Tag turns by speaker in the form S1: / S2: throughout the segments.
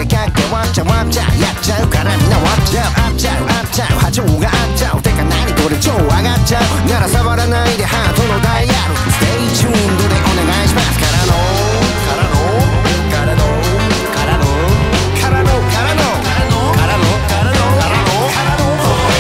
S1: けかけワッチャワッチャやっちゃうからみんなワッチャウアッチャウアッチャウ波長が合っちゃうてか何これ超上がっちゃうなら触らないでハートのダイヤルステイチューンドでお願いしますからのからのからのからのからのからのからのからのからのからの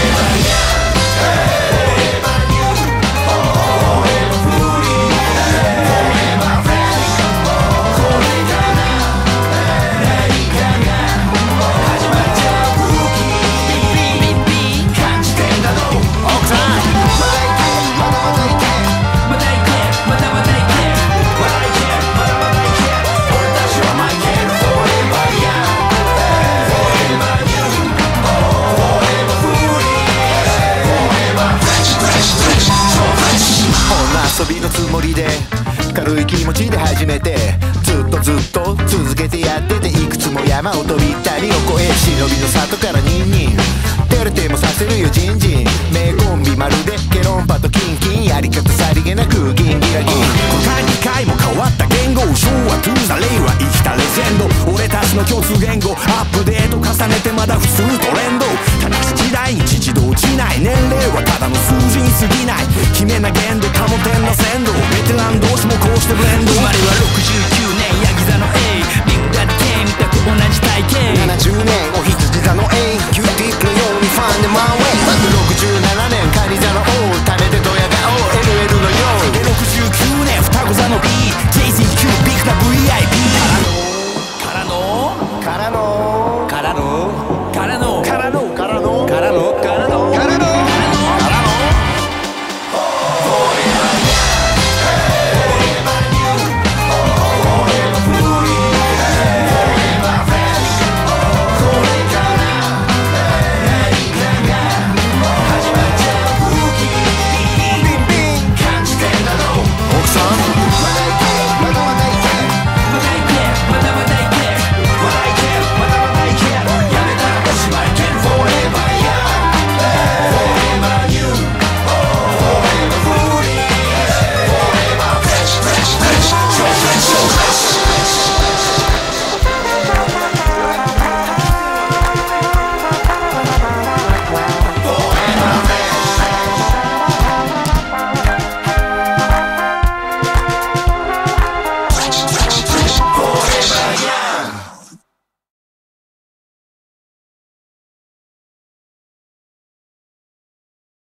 S1: 遊びのつもりで軽い気持ちで始めてずっと続けてやってていくつも山を飛び谷を越え忍びの里からニンニン照れてもさせるよジンジン名コンビまるでケロンパとキンキンやり方さりげなくギンギラギン2回も変わった言語昭和トゥーザ令和生きたレジェンド俺たちの共通言語アップデート重ねてまだ普通トレンドただし時代に父と落ちない年齢はただの数字に過ぎない決めな言動保てんの鮮度ベテラン同士もこうしてブレンド生まれは69年ヤギ座の A ビッグダディ K みたく同じ体型70年お羊座の A キューティックのようにファンでマンウェイ67年カニ座の O 種でドヤ顔 LL のようで69年双子座の B JCQ ビッグな VIP からの